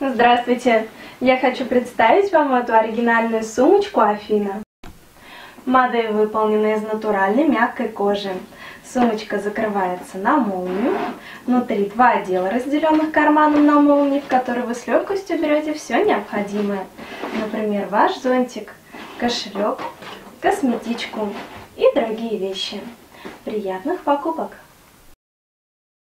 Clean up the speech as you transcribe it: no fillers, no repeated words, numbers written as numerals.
Здравствуйте! Я хочу представить вам эту оригинальную сумочку Афина. Модель выполнена из натуральной мягкой кожи. Сумочка закрывается на молнию. Внутри два отдела, разделенных карманом на молнии, в которые вы с легкостью берете все необходимое. Например, ваш зонтик, кошелек, косметичку и другие вещи. Приятных покупок!